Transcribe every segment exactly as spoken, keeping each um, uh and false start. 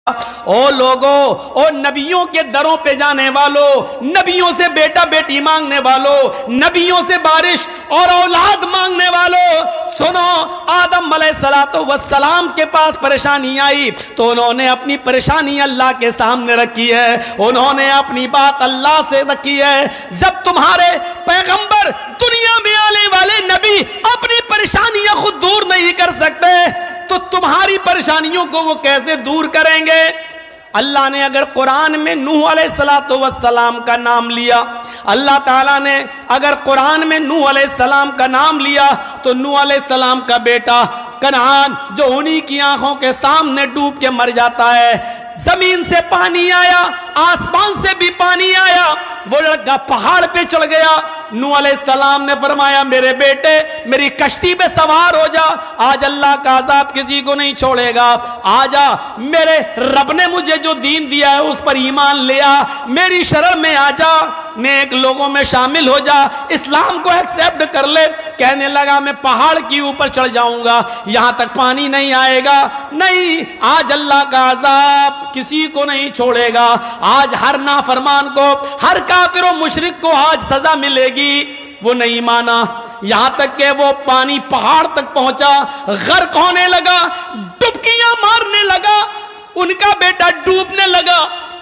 او لوگو، او نبیوں کے دروں پہ جانے والوں، نبیوں سے بیٹا بیٹی مانگنے والوں، نبیوں سے بارش اور اولاد مانگنے والوں، سنو، آدم علیہ السلام کے پاس پریشانی آئی تو انہوں نے اپنی پریشانی اللہ کے سامنے رکھی ہے، انہوں نے اپنی بات اللہ سے رکھی ہے۔ جب تمہارے پیغمبر دنیا میں آنے والے نبی اپنی پریشانیاں خود دور نہیں کر سکتے تو تمہاری پریشانیوں کو وہ کیسے دور کریں گے؟ اللہ نے اگر قرآن میں نوح علیہ السلام کا نام لیا، اللہ تعالیٰ نے اگر قرآن میں نوح علیہ السلام کا نام لیا تو نوح علیہ السلام کا بیٹا کنعان جو انہی کی آنکھوں کے سامنے ڈوب کے مر جاتا ہے، زمین سے پانی آیا، آسمان سے بھی پانی آیا، وہ لڑکا پہاڑ پہ چڑھ گیا، نوح علیہ السلام نے فرمایا میرے بیٹے میری کشتی پہ سوار ہو جا، آج اللہ کا عذاب کسی کو نہیں چھوڑے گا، آجا میرے رب نے مجھے جو دین دیا ہے اس پر ایمان لیا، میری شرع میں آجا، نیک لوگوں میں شامل ہو جا، اسلام کو ایکسیپٹ کر لے۔ کہنے لگا میں پہاڑ کی اوپر چڑھ جاؤں گا، یہاں تک پانی نہیں آئے گا، نہیں، آج اللہ کا عذاب کسی کو نہیں چھوڑے گا، آج ہر نافرمان کو، ہر کافر و مشرک کو آج سزا ملے گی۔ وہ نہیں مانا، یہاں تک کہ وہ پانی پہاڑ تک پہنچا، غرق ہونے لگا، ڈبکیاں مارنے لگا، ان کا بیٹا ڈوبنے لگا۔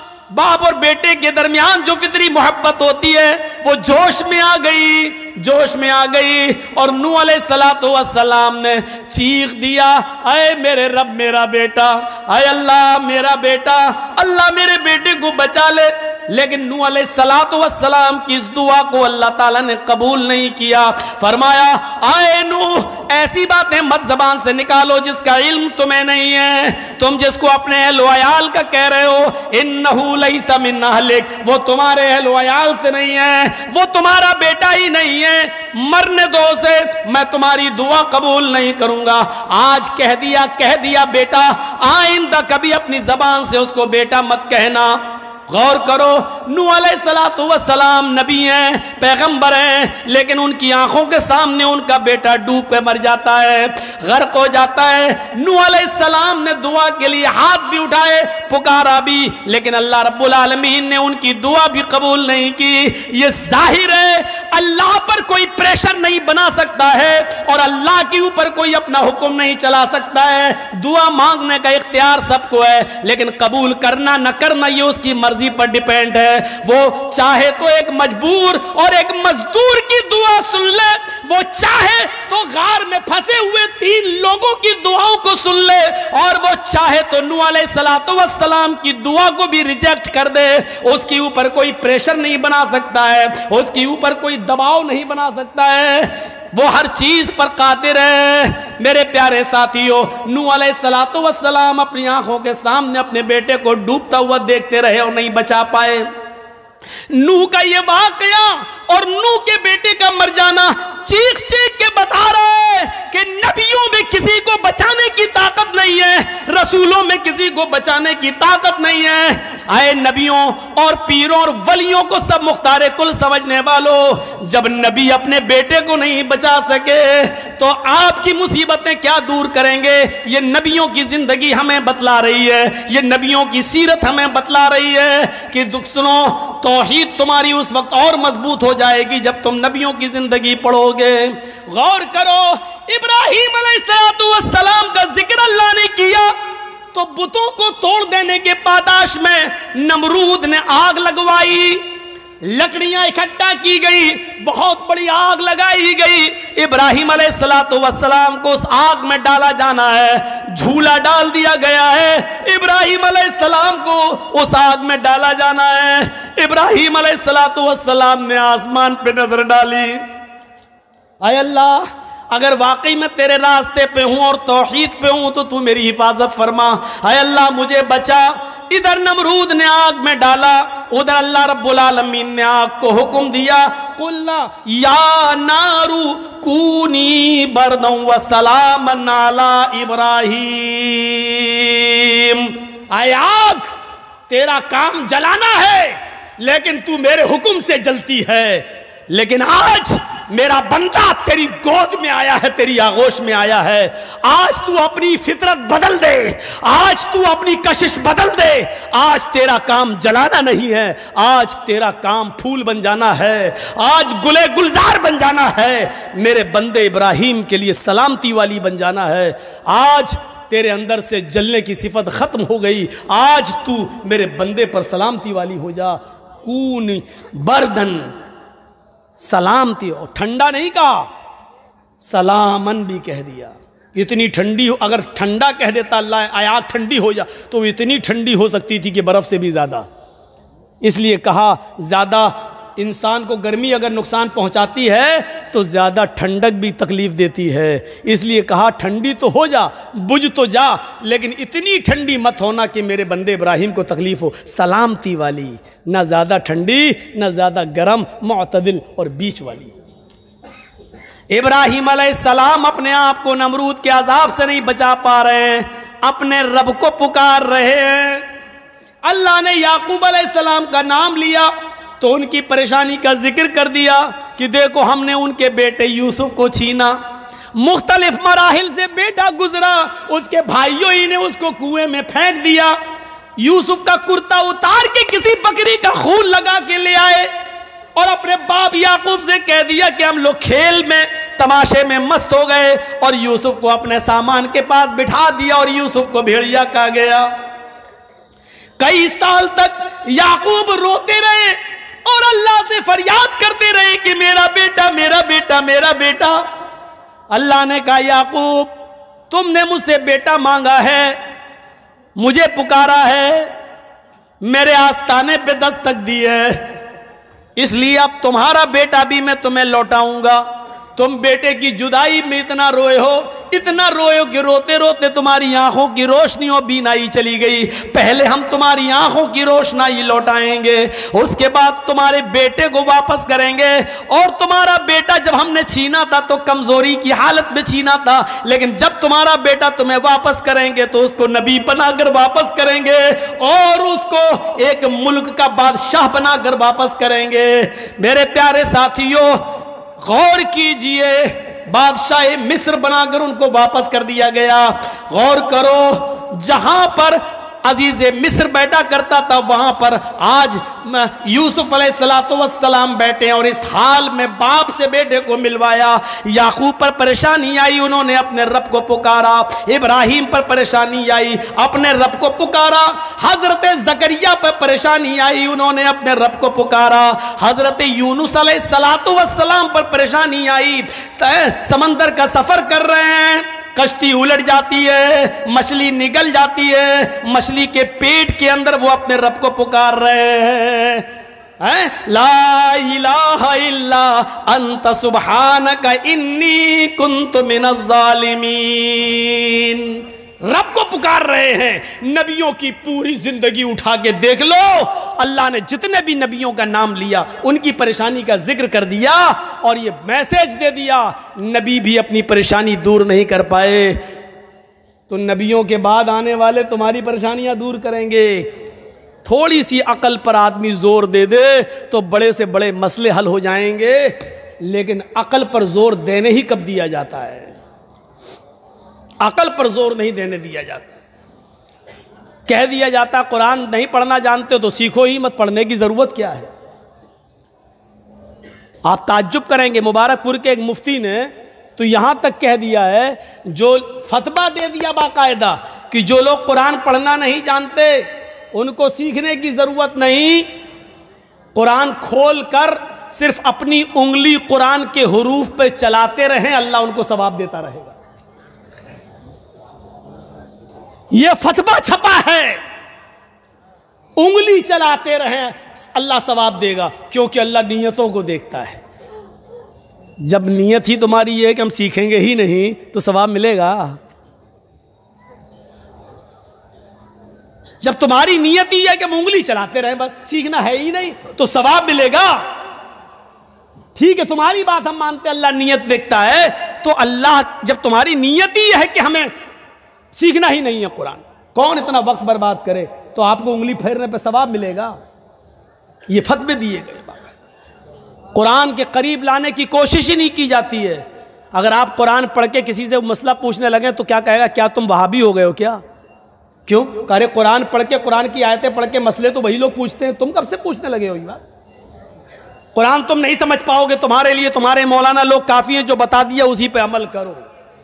باپ اور بیٹے کے درمیان جو فطری محبت ہوتی ہے وہ جوش میں آ گئی، جوش میں آ گئی، اور نوح علیہ السلام نے چیخ دیا، اے میرے رب میرا بیٹا، اے اللہ میرا بیٹا، اللہ میرے بیٹے کو بچا لے۔ لیکن نوح علیہ السلام کی اس دعا کو اللہ تعالیٰ نے قبول نہیں کیا، فرمایا اے نوح ایسی باتیں مت زبان سے نکالو جس کا علم تمہیں نہیں ہے، تم جس کو اپنے اہل و عیال کا کہہ رہے ہو، انہو لیس من اہلک، وہ تمہارے اہل و عیال سے نہیں ہے، وہ تمہارا بیٹا ہی نہیں ہے، مرنے دو سے، میں تمہاری دعا قبول نہیں کروں گا۔ آج کہہ دیا کہہ دیا بیٹا، آئندہ کبھی اپنی زبان سے اس کو بیٹا مت کہنا۔ غور کرو، نوح علیہ السلام نبی ہیں، پیغمبر ہیں، لیکن ان کی آنکھوں کے سامنے ان کا بیٹا ڈوب کے مر جاتا ہے، غرق ہو جاتا ہے۔ نوح علیہ السلام نے دعا کے لیے ہاتھ بھی اٹھائے، پکارا بھی، لیکن اللہ رب العالمین نے ان کی دعا بھی قبول نہیں کی۔ یہ ظاہر ہے اللہ پر کوئی پریشر نہیں بنا سکتا ہے اور اللہ کے اوپر کوئی اپنا حکم نہیں چلا سکتا ہے۔ دعا مانگنے کا اختیار سب کو ہے، لیکن قبول کرنا نہ کرنا یہ اس کی مرضی پر ڈیپینڈ ہے۔ وہ چاہے تو ایک مجبور اور ایک مزدور کی دعا سن لے، وہ چاہے تو غار میں پھنسے ہوئے تین لوگوں کی دعاؤں کو سن لے، اور وہ چاہے تو نوح علیہ السلام کی دعا کو بھی ریجیکٹ کر دے، اس کے اوپر کوئی پریشر نہیں بنا سکتا ہے، اس کے اوپر کوئی دباؤ نہیں بنا سکتا ہے، وہ ہر چیز پر قادر ہے۔ میرے پیارے ساتھیوں، نوح علیہ السلام اپنی آنکھوں کے سامنے اپنے بیٹے کو ڈوبتا ہوا دیکھتے رہے اور نہیں بچا پائے۔ نوح کا یہ واقعہ اور نوح کے بیٹے کا مر جانا چیخ چیخ کے بتا رہا ہے کہ نبیوں میں کسی کو بچانے کی طاقت نہیں ہے، رسولوں میں کسی کو بچانے کی طاقت نہیں ہے۔ اے نبیوں اور پیروں اور ولیوں کو سب مختار کل سمجھنے والوں، جب نبی اپنے بیٹے کو نہیں بچا سکے تو آپ کی مصیبتیں کیا دور کریں گے؟ یہ نبیوں کی زندگی ہمیں بتلا رہی ہے، یہ نبیوں کی سیرت ہمیں بتلا رہی ہے کہ دکھ سنو، توحید تمہاری اس وقت اور مضبوط ہو جائے گی جب تم نبیوں کی زندگی پڑھو گے۔ غور کرو، ابراہیم علیہ السلام کا ذکر اللہ نے کیا تو بتوں کو توڑ دینے کے پاداش میں نمرود نے آگ لگوائی، لکڑیاں اکٹھا کی گئی، بہت بڑی آگ لگائی گئی، ابراہیم علیہ السلام کو اس آگ میں ڈالا جانا ہے، جھولا ڈال دیا گیا ہے، ابراہیم علیہ السلام کو اس آگ میں ڈالا جانا ہے۔ ابراہیم علیہ السلام نے آسمان پہ نظر ڈالی، اے اللہ اگر واقعی میں تیرے راستے پہ ہوں اور توحید پہ ہوں تو تو میری حفاظت فرما، اے اللہ مجھے بچا۔ ادھر نمرود نے آگ میں ڈالا، ادھر اللہ رب العالمین نے آگ کو حکم دیا، قُلْنَا يَا نَارُ كُونِي بَرْدًا وَسَلَامًا عَلَىٰ إِبْرَاهِيمَ، اے آگ تیرا کام جلانا ہے لیکن تو میرے حکم سے جلتی ہے، لیکن آج میرا بندہ تیری گود میں آیا ہے، تیری آغوش میں آیا ہے، آج تو اپنی فطرت بدل دے، آج تو اپنی کشش بدل دے، آج تیرا کام جلانا نہیں ہے، آج تیرا کام پھول بن جانا ہے، آج گلے گلزار بن جانا ہے، میرے بندے ابراہیم کے لیے سلامتی والی بن جانا ہے، آج تیرے اندر سے جلنے کی صفت ختم ہو گئی، آج تو میرے بندے پر سلامتی والی ہو جا۔ کون بردن، سلامتی، اور ٹھنڈا نہیں کہا، سلامن بھی کہہ دیا۔ اتنی ٹھنڈی ہو، اگر ٹھنڈا کہہ دیتا اللہ آیات ٹھنڈی ہو جا تو اتنی ٹھنڈی ہو سکتی تھی کہ برف سے بھی زیادہ، اس لیے کہا زیادہ انسان کو گرمی اگر نقصان پہنچاتی ہے تو زیادہ ٹھنڈک بھی تکلیف دیتی ہے، اس لیے کہا ٹھنڈی تو ہو جا، بجھ تو جا، لیکن اتنی ٹھنڈی مت ہونا کہ میرے بندے ابراہیم کو تکلیف ہو، سلامتی والی، نہ زیادہ ٹھنڈی نہ زیادہ گرم، معتدل اور بیچ والی۔ ابراہیم علیہ السلام اپنے آپ کو نمرود کے عذاب سے نہیں بچا پا رہے ہیں، اپنے رب کو پکار رہے ہیں۔ اللہ نے یعقوب علیہ السلام کا نام لیا تو ان کی پریشانی کا ذکر کر دیا کہ دیکھو ہم نے ان کے بیٹے یوسف کو چھینا، مختلف مراحل سے بیٹا گزرا، اس کے بھائیوں ہی نے اس کو کنویں میں پھینک دیا، یوسف کا کرتا اتار کے کسی بکری کا خون لگا کے لے آئے اور اپنے باپ یعقوب سے کہہ دیا کہ ہم لوگ کھیل میں تماشے میں مست ہو گئے، اور یوسف کو اپنے سامان کے پاس بٹھا دیا اور یوسف کو بھیڑیا کہا گیا۔ کئی سال تک یعقوب روتے رہے اور اللہ سے فریاد کرتے رہے کہ میرا بیٹا میرا بیٹا میرا بیٹا۔ اللہ نے کہا یعقوب تم نے مجھ سے بیٹا مانگا ہے، مجھے پکارا ہے، میرے آستانے پہ دستک دی ہے، اس لیے اب تمہارا بیٹا بھی میں تمہیں لوٹاؤں گا۔ تم بیٹے کی جدائی میں اتنا روئے ہو، اتنا روئے ہو کہ روتے روتے تمہاری آنکھوں کی روشنی اور بینائی چلی گئی، پہلے ہم تمہاری آنکھوں کی روشنائی لوٹائیں گے، اس کے بعد تمہارے بیٹے کو واپس کریں گے۔ اور تمہارا بیٹا جب ہم نے چھینا تھا تو کمزوری کی حالت میں چھینا تھا، لیکن جب تمہارا بیٹا تمہیں واپس کریں گے تو اس کو نبی بنا کر واپس کریں گے اور اس کو ایک ملک کا بادشاہ بنا کر واپس کریں گے۔ میرے پیارے ساتھیوں غور کیجئے، بادشاہ مصر بنا کر ان کو واپس کر دیا گیا۔ غور کرو، جہاں پر عزیز مصر بیٹھا کرتا تھا وہاں پر آج یوسف علیہ السلام بیٹھے ہیں، اور اس حال میں باپ سے بیٹے کو ملوایا۔ یعقوب پر پریشانی آئی، انہوں نے اپنے رب کو پکارا، ابراہیم پر پریشانی آئی، اپنے رب کو پکارا، حضرت زکریا پر پریشانی آئی، انہوں نے اپنے رب کو پکارا، حضرت یونس علیہ السلام پر پریشانی آئی، سمندر کا سفر کر رہے ہیں، کشتی الٹ جاتی ہے، مچھلی نگل جاتی ہے، مچھلی کے پیٹ کے اندر وہ اپنے رب کو پکار رہے ہیں، لا الہ الا انت سبحانک انی کنت من الظالمین، رب کو پکار رہے ہیں۔ نبیوں کی پوری زندگی اٹھا کے دیکھ لو، اللہ نے جتنے بھی نبیوں کا نام لیا ان کی پریشانی کا ذکر کر دیا اور یہ میسج دے دیا، نبی بھی اپنی پریشانی دور نہیں کر پائے تو نبیوں کے بعد آنے والے تمہاری پریشانیاں دور کریں گے۔ تھوڑی سی عقل پر آدمی زور دے دے تو بڑے سے بڑے مسئلے حل ہو جائیں گے، لیکن عقل پر زور دینے ہی کب دیا جاتا ہے؟ عقل پر زور نہیں دینے دیا جاتا، کہہ دیا جاتا قرآن نہیں پڑھنا جانتے تو سیکھو ہی مت، پڑھنے کی ضرورت کیا ہے؟ آپ تعجب کریں گے، مبارک پور کے ایک مفتی نے تو یہاں تک کہہ دیا ہے، جو فتویٰ دے دیا باقاعدہ کہ جو لوگ قرآن پڑھنا نہیں جانتے ان کو سیکھنے کی ضرورت نہیں، قرآن کھول کر صرف اپنی انگلی قرآن کے حروف پہ چلاتے رہیں، اللہ ان کو ثواب دیتا رہے گا۔ یہ فتویٰ چھپا ہے، انگلی چلاتے رہیں اللہ ثواب دے گا، کیونکہ اللہ نیتوں کو دیکھتا ہے۔ جب نیت ہی تمہاری یہ ہے کہ ہم سیکھیں گے ہی نہیں تو ثواب ملے گا؟ جب تمہاری نیت ہی ہے کہ ہم انگلی چلاتے رہیں بس سیکھنا ہے ہی نہیں تو ثواب ملے گا۔ ٹھیک ہے تمہاری بات ہم مانتے اللہ نیت دیکھتا ہے، تو اللہ جب تمہاری نیت ہی ہے کہ ہمیں سیکھنا ہی نہیں ہے قرآن، کون اتنا وقت برباد کرے، تو آپ کو انگلی پھیرنے پہ ثواب ملے گا۔ یہ فتوے دیے گئے باقاعدہ۔ قرآن کے قریب لانے کی کوشش ہی نہیں کی جاتی ہے۔ اگر آپ قرآن پڑھ کے کسی سے مسئلہ پوچھنے لگیں تو کیا کہے گا؟ کیا تم وہابی ہو گئے ہو کیا؟ کیوں؟ کہ قرآن پڑھ کے قرآن کی آیتیں پڑھ کے مسئلے تو وہی لوگ پوچھتے ہیں، تم کب سے پوچھنے لگے ہو یہ بات؟ قرآن تم نہیں سمجھ پاؤ گے، تمہارے لیے تمہارے مولانا لوگ کافی ہیں، جو بتا دیا اسی پہ عمل کرو۔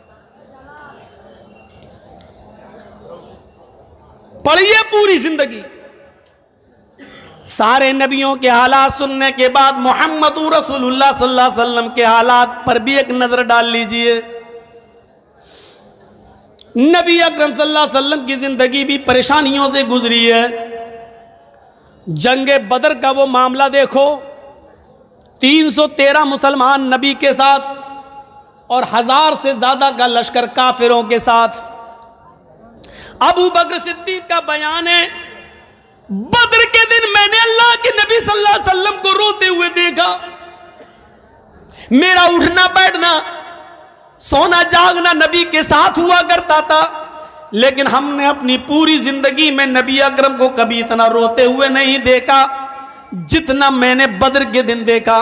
پڑھیے پوری زندگی، سارے نبیوں کے حالات سننے کے بعد محمد رسول اللہ صلی اللہ علیہ وسلم کے حالات پر بھی ایک نظر ڈال لیجئے۔ نبی اکرم صلی اللہ علیہ وسلم کی زندگی بھی پریشانیوں سے گزری ہے۔ جنگ بدر کا وہ معاملہ دیکھو، تین سو تیرہ مسلمان نبی کے ساتھ اور ہزار سے زیادہ کا لشکر کافروں کے ساتھ۔ ابو بکر صدیق کا بیان ہے، بدر کے دن میں نے اللہ کے نبی صلی اللہ علیہ وسلم کو روتے ہوئے دیکھا۔ میرا اٹھنا بیٹھنا سونا جاگنا نبی کے ساتھ ہوا کرتا تھا، لیکن ہم نے اپنی پوری زندگی میں نبی اکرم کو کبھی اتنا روتے ہوئے نہیں دیکھا جتنا میں نے بدر کے دن دیکھا۔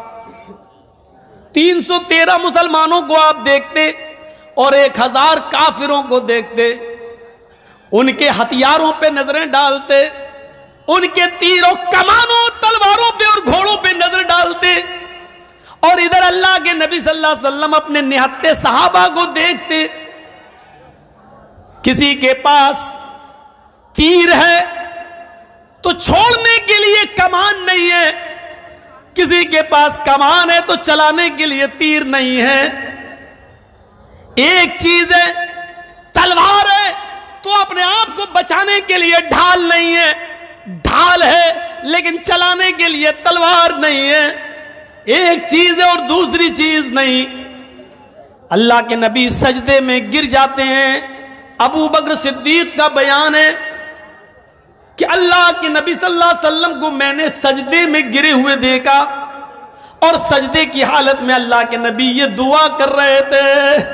تین سو تیرہ مسلمانوں کو آپ دیکھتے اور ایک ہزار کافروں کو دیکھتے، ان کے ہتھیاروں پہ نظریں ڈالتے، ان کے تیروں کمانوں تلواروں پہ اور گھوڑوں پہ نظر ڈالتے، اور ادھر اللہ کے نبی صلی اللہ علیہ وسلم اپنے نہتے صحابہ کو دیکھتے۔ کسی کے پاس تیر ہے تو چھوڑنے کے لیے کمان نہیں ہے، کسی کے پاس کمان ہے تو چلانے کے لیے تیر نہیں ہے۔ ایک چیز ہے تلوار ہے تو اپنے آپ کو بچانے کے لیے ڈھال نہیں ہے، ڈھال ہے لیکن چلانے کے لیے تلوار نہیں ہے۔ ایک چیز ہے اور دوسری چیز نہیں۔ اللہ کے نبی سجدے میں گر جاتے ہیں۔ ابو بکر صدیق کا بیان ہے کہ اللہ کے نبی صلی اللہ علیہ وسلم کو میں نے سجدے میں گرے ہوئے دیکھا، اور سجدے کی حالت میں اللہ کے نبی یہ دعا کر رہے تھے،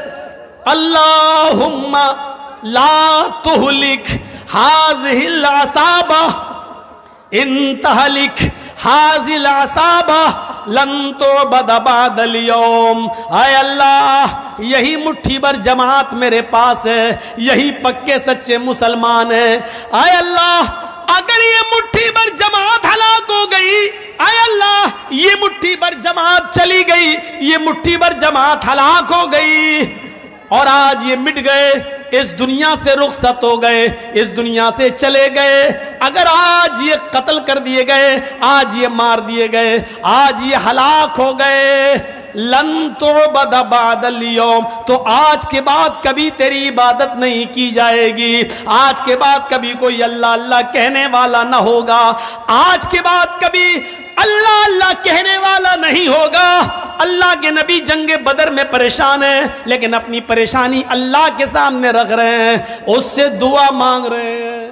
اللہم لا تہلک ہذہ العصابہ ان تہلک ہذہ العصابہ لن تعبد بعد اليوم۔ اے اللہ، یہی مٹھی بھر جماعت میرے پاس ہے، یہی پکے سچے مسلمان ہیں۔ اے اللہ، اگر یہ مٹھی بھر جماعت ہلاک ہو گئی، اے اللہ یہ مٹھی بھر جماعت چلی گئی، یہ مٹھی بھر جماعت ہلاک ہو گئی اور آج یہ مٹ گئے، اس دنیا سے رخصت ہو گئے، اس دنیا سے چلے گئے، اگر آج یہ قتل کر دیے گئے، آج یہ مار دیے گئے، آج یہ ہلاک ہو گئے، لن تعبد بعد اليوم، تو آج کے بعد کبھی تیری عبادت نہیں کی جائے گی، آج کے بعد کبھی کوئی اللہ اللہ کہنے والا نہ ہوگا، آج کے بعد کبھی اللہ اللہ کہنے والا نہیں ہوگا۔ اللہ کے نبی جنگ بدر میں پریشان ہیں، لیکن اپنی پریشانی اللہ کے سامنے رکھ رہے ہیں، اس سے دعا مانگ رہے ہیں۔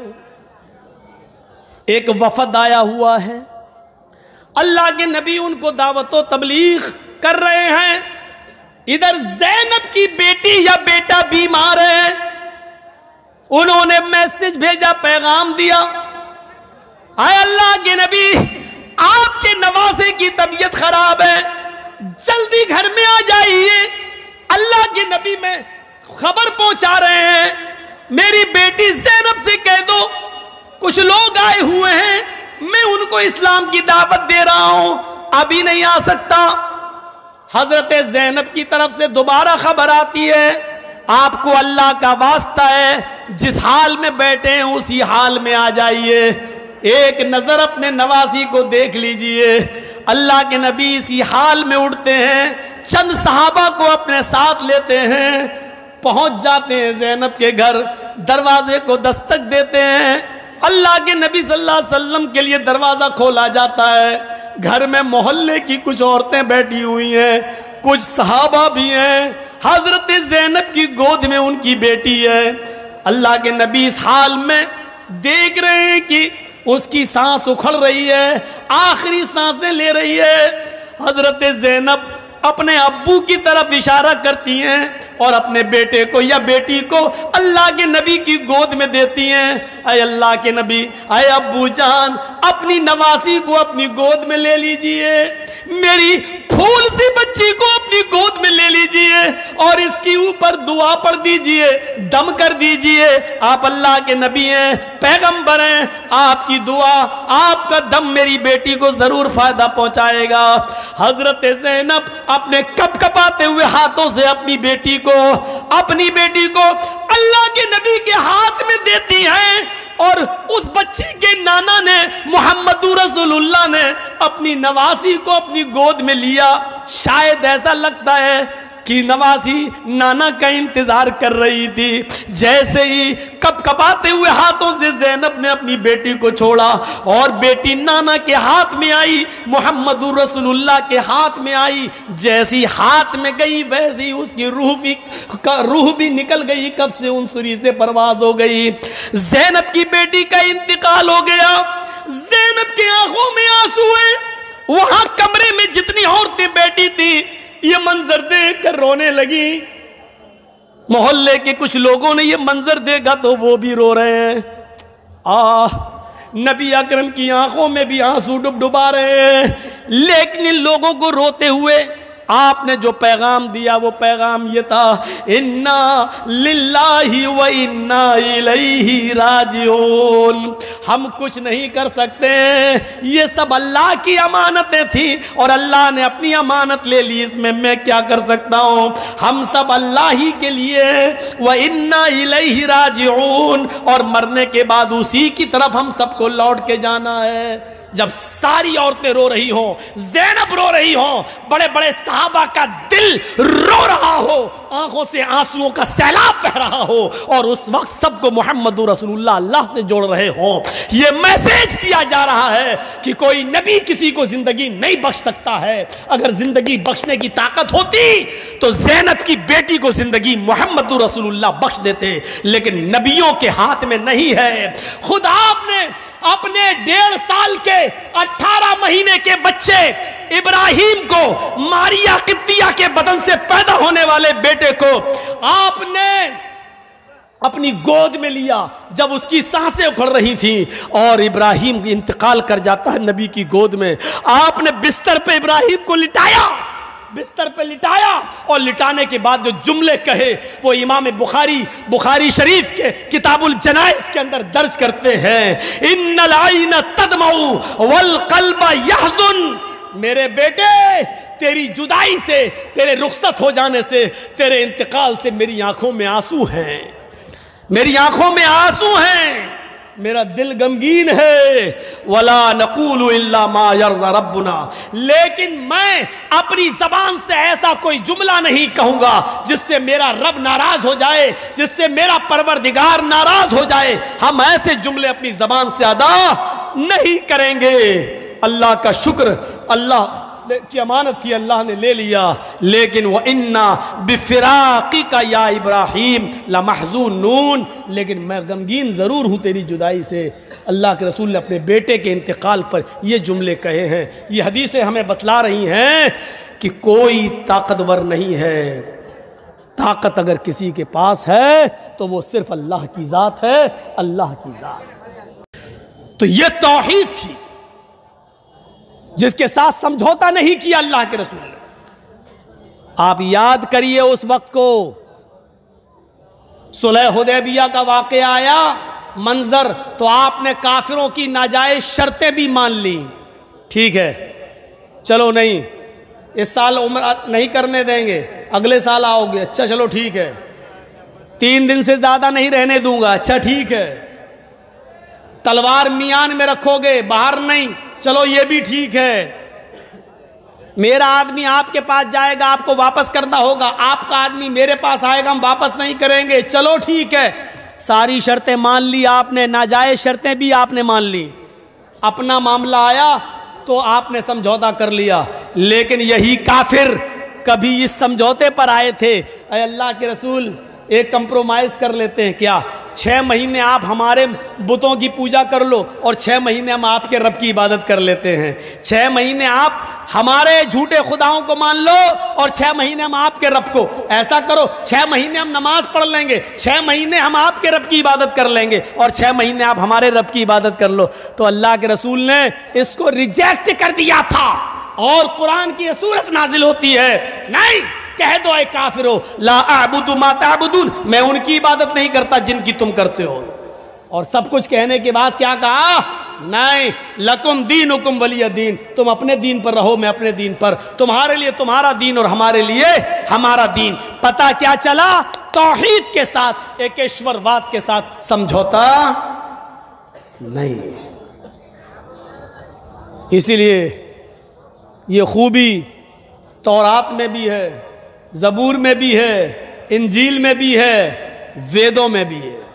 ایک وفد آیا ہوا ہے، اللہ کے نبی ان کو دعوت و تبلیغ کر رہے ہیں۔ ادھر زینب کی بیٹی یا بیٹا بیمار ہے، انہوں نے میسج بھیجا، پیغام دیا، اے اللہ کے نبی، آپ کے نواسے کی طبیعت خراب ہے، جلدی گھر میں آ جائیے۔ اللہ کے نبی میں خبر پہنچا رہے ہیں، میری بیٹی زینب سے کہہ دو کچھ لوگ آئے ہوئے ہیں، میں ان کو اسلام کی دعوت دے رہا ہوں، ابھی نہیں آ سکتا۔ حضرت زینب کی طرف سے دوبارہ خبر آتی ہے، آپ کو اللہ کا واسطہ ہے، جس حال میں بیٹھے ہیں اسی حال میں آ جائیے، ایک نظر اپنے نواسی کو دیکھ لیجئے۔ اللہ کے نبی اسی حال میں اٹھتے ہیں، چند صحابہ کو اپنے ساتھ لیتے ہیں، پہنچ جاتے ہیں زینب کے گھر، دروازے کو دستک دیتے ہیں، اللہ کے نبی صلی اللہ علیہ وسلم کے لیے دروازہ کھولا جاتا ہے۔ گھر میں محلے کی کچھ عورتیں بیٹھی ہوئی ہیں، کچھ صحابہ بھی ہیں، حضرت زینب کی گود میں ان کی بیٹی ہے۔ اللہ کے نبی اس حال میں دیکھ رہے ہیں کہ اس کی سانس اکھڑ رہی ہے، آخری سانسیں لے رہی ہے۔ حضرت زینب اپنے ابو کی طرف اشارہ کرتی ہیں اور اپنے بیٹے کو یا بیٹی کو اللہ کے نبی کی گود میں دیتی ہیں۔ اے اللہ کے نبی، اے ابو جان، اپنی نواسی کو اپنی گود میں لے لیجئے، میری پھول سی بچی کو اپنی گود میں لے لیجئے اور اس کی اوپر دعا پڑھ دیجئے، دم کر دیجئے۔ آپ اللہ کے نبی ہیں، پیغمبر ہیں، آپ کی دعا، آپ کا دم میری بیٹی کو ضرور فائدہ پہنچائے گا۔ حضرت زینب اپنے کپ کپاتے ہوئے ہاتھوں سے اپنی بیٹی کو اپنی بیٹی کو اللہ کے نبی کے ہاتھ میں دیتی ہیں، اور اس بچی کے نانا نے محمد رسول اللہ نے اپنی نواسی کو اپنی گود میں لیا۔ شاید ایسا لگتا ہے کہ نواسی نانا کا انتظار کر رہی تھی۔ جیسے ہی کپ کپاتے ہوئے ہاتھوں سے زینب نے اپنی بیٹی کو چھوڑا اور بیٹی نانا کے ہاتھ میں آئی، محمد رسول اللہ کے ہاتھ میں آئی، جیسی ہاتھ میں گئی ویسی اس کی روح بھی روح بھی نکل گئی، کب سے انصری سے پرواز ہو گئی۔ زینب کی بیٹی کا انتقال ہو گیا، زینب کی آنکھوں میں آنسو ہیں۔ وہاں کمرے میں جتنی عورتیں بیٹھی تھیں یہ منظر دیکھ کر رونے لگی۔ محلے کے کچھ لوگوں نے یہ منظر دیکھا تو وہ بھی رو رہے ہیں۔ آہ، نبی اکرم کی آنکھوں میں بھی آنسو ڈب ڈبا رہے ہیں، لیکن ان لوگوں کو روتے ہوئے آپ نے جو پیغام دیا وہ پیغام یہ تھا، انا للہ و انا الیہ راجعون۔ ہم کچھ نہیں کر سکتے، یہ سب اللہ کی امانتیں تھیں اور اللہ نے اپنی امانت لے لی، اس میں میں کیا کر سکتا ہوں؟ ہم سب اللہ ہی کے لیے و انا الیہ راجعون، اور مرنے کے بعد اسی کی طرف ہم سب کو لوٹ کے جانا ہے۔ جب ساری عورتیں رو رہی ہوں، زینب رو رہی ہوں، بڑے بڑے صحابہ کا دل رو رہا ہو، آنکھوں سے آنسوؤں کا سیلاب بہ رہا ہو، اور اس وقت سب کو محمد رسول اللہ اللہ سے جوڑ رہے ہوں، یہ میسیج دیا جا رہا ہے کہ کوئی نبی کسی کو زندگی نہیں بخش سکتا ہے۔ اگر زندگی بخشنے کی طاقت ہوتی تو زینب کی بیٹی کو زندگی محمد رسول اللہ بخش دیتے، لیکن نبیوں کے ہاتھ میں نہیں ہے۔ خود آپ نے اپنے ڈیڑھ سال کے اٹھارہ مہینے کے بچے ابراہیم کو، ماریا قبطیہ کے بدن سے پیدا ہونے والے بیٹے کو آپ نے اپنی گود میں لیا جب اس کی سانسیں اکھڑ رہی تھیں، اور ابراہیم انتقال کر جاتا ہے نبی کی گود میں۔ آپ نے بستر پہ ابراہیم کو لٹایا، بستر پہ لٹایا، اور لٹانے کے بعد جو جملے کہے وہ امام بخاری بخاری شریف کے کتاب الجنائز کے اندر درج کرتے ہیں، ان العین تدمع والقلب یحزن۔ میرے بیٹے، تیری جدائی سے، تیرے رخصت ہو جانے سے، تیرے انتقال سے میری آنکھوں میں آنسو ہیں، میری آنکھوں میں آنسو ہیں، میرا دل غمگین ہے۔ ولا نقول الا ما يرضى ربنا، لیکن میں اپنی زبان سے ایسا کوئی جملہ نہیں کہوں گا جس سے میرا رب ناراض ہو جائے، جس سے میرا پروردگار ناراض ہو جائے۔ ہم ایسے جملے اپنی زبان سے ادا نہیں کریں گے۔ اللہ کا شکر، اللہ کی امانت تھی، اللہ نے لے لیا، لیکن وَإِنَّا بِفِرَاقِكَ يَا إِبْرَاهِيمُ لَمَحْزُونُونَ، لیکن میں غمگین ضرور ہوں تیری جدائی سے۔ اللہ کے رسول نے اپنے بیٹے کے انتقال پر یہ جملے کہے ہیں۔ یہ حدیثیں ہمیں بتلا رہی ہیں کہ کوئی طاقتور نہیں ہے، طاقت اگر کسی کے پاس ہے تو وہ صرف اللہ کی ذات ہے، اللہ کی ذات۔ تو یہ توحید تھی جس کے ساتھ سمجھوتا نہیں کیا اللہ کے رسول نے۔ آپ یاد کریے اس وقت کو، صلح حدیبیہ کا واقعہ آیا، منظر تو آپ نے کافروں کی ناجائز شرطیں بھی مان لی۔ ٹھیک ہے، چلو نہیں، اس سال عمرہ نہیں کرنے دیں گے، اگلے سال آؤ گے، اچھا چلو ٹھیک ہے، تین دن سے زیادہ نہیں رہنے دوں گا، اچھا ٹھیک ہے، تلوار میان میں رکھو گے، باہر نہیں، چلو یہ بھی ٹھیک ہے، میرا آدمی آپ کے پاس جائے گا، آپ کو واپس کرنا ہوگا، آپ کا آدمی میرے پاس آئے گا، ہم واپس نہیں کریں گے، چلو ٹھیک ہے۔ ساری شرطیں مان لی آپ نے، ناجائز شرطیں بھی آپ نے مان لی، اپنا معاملہ آیا تو آپ نے سمجھوتا کر لیا۔ لیکن یہی کافر کبھی اس سمجھوتے پر آئے تھے، اے اللہ کے رسول ایک کمپرومائز کر لیتے ہیں کیا، چھ مہینے آپ ہمارے بتوں کی پوجا کر لو اور چھ مہینے ہم آپ کے رب کی عبادت کر لیتے ہیں، چھ مہینے آپ ہمارے جھوٹے خداؤں کو مان لو اور چھ مہینے ہم آپ کے رب کو، ایسا کرو چھ مہینے ہم نماز پڑھ لیں گے، چھ مہینے ہم آپ کے رب کی عبادت کر لیں گے اور چھ مہینے آپ ہمارے رب کی عبادت کر لو۔ تو اللہ کے رسول نے اس کو ریجیکٹ کر دیا تھا، اور قرآن کی یہ صورت نازل ہوتی ہے، نہیں کہہ دو اے کافرو لا اعبد ما تعبدون، میں ان کی عبادت نہیں کرتا جن کی تم کرتے ہو۔ اور سب کچھ کہنے کے بعد کیا کہا؟ نہیں، لکم دینکم ولی دین، تم اپنے دین پر رہو میں اپنے دین پر، تمہارے لیے تمہارا دین اور ہمارے لیے ہمارا دین۔ پتہ کیا چلا؟ توحید کے ساتھ، ایکیشور واد کے ساتھ سمجھوتا نہیں۔ اسی لیے یہ خوبی تورات میں بھی ہے، زبور میں بھی ہے، انجیل میں بھی ہے، ویدوں میں بھی ہے۔